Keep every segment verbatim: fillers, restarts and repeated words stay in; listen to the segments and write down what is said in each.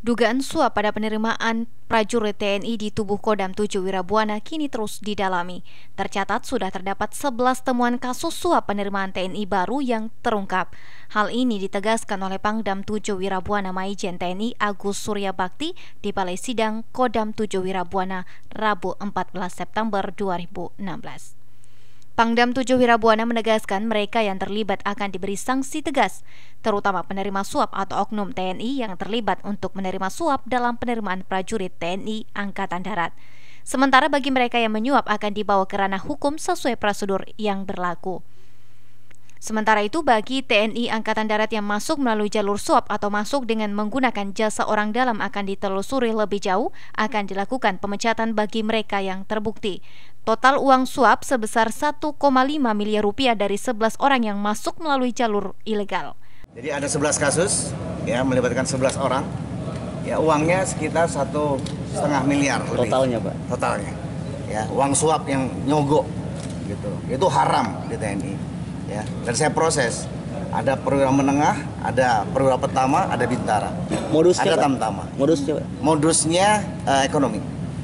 Dugaan suap pada penerimaan prajurit T N I di tubuh Kodam tujuh Wirabuana kini terus didalami. Tercatat sudah terdapat sebelas temuan kasus suap penerimaan T N I baru yang terungkap. Hal ini ditegaskan oleh Pangdam tujuh Wirabuana Maijen T N I Agus Surya Bakti di Balai Sidang Kodam tujuh Wirabuana Rabu empat belas September dua ribu enam belas. Pangdam tujuh Wirabuana menegaskan mereka yang terlibat akan diberi sanksi tegas, terutama penerima suap atau oknum T N I yang terlibat untuk menerima suap dalam penerimaan prajurit T N I Angkatan Darat. Sementara bagi mereka yang menyuap akan dibawa ke ranah hukum sesuai prosedur yang berlaku. Sementara itu, bagi T N I Angkatan Darat yang masuk melalui jalur suap atau masuk dengan menggunakan jasa orang dalam akan ditelusuri lebih jauh, akan dilakukan pemecatan bagi mereka yang terbukti. Total uang suap sebesar satu koma lima miliar rupiah dari sebelas orang yang masuk melalui jalur ilegal. Jadi ada sebelas kasus, ya melibatkan sebelas orang. Ya uangnya sekitar satu setengah miliar lebih. Totalnya, Pak. Totalnya, ya uang suap yang nyogok, gitu. Itu haram di T N I. Ya, dan saya proses. Ada perwira menengah, ada perwira pertama, ada bintara. Modusnya, ada tamtama. Modusnya, Pak? Modusnya uh, ekonomi.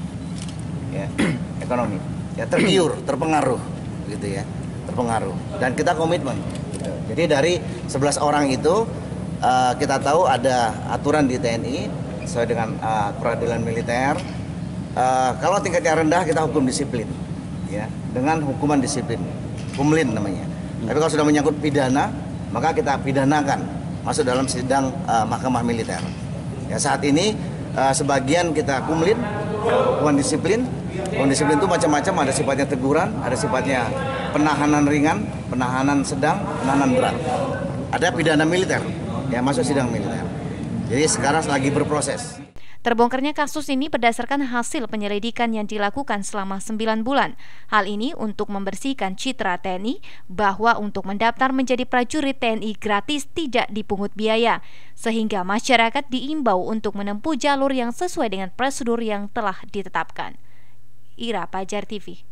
Ya, ekonomi. Ya tergiur, terpengaruh, gitu ya, terpengaruh. Dan kita komitmen. Gitu. Jadi dari sebelas orang itu uh, kita tahu ada aturan di T N I sesuai dengan uh, peradilan militer. Uh, kalau tingkatnya rendah kita hukum disiplin, ya, dengan hukuman disiplin, kumlin namanya. Tapi kalau sudah menyangkut pidana, maka kita pidanakan masuk dalam sidang uh, mahkamah militer. Ya, saat ini uh, sebagian kita kumlin, hukuman disiplin. Hukuman disiplin itu macam-macam, ada sifatnya teguran, ada sifatnya penahanan ringan, penahanan sedang, penahanan berat. Ada pidana militer, ya masuk sidang militer. Jadi sekarang lagi berproses. Terbongkarnya kasus ini berdasarkan hasil penyelidikan yang dilakukan selama sembilan bulan. Hal ini untuk membersihkan citra T N I bahwa untuk mendaftar menjadi prajurit T N I gratis tidak dipungut biaya, sehingga masyarakat diimbau untuk menempuh jalur yang sesuai dengan prosedur yang telah ditetapkan. Ira, Pajar T V.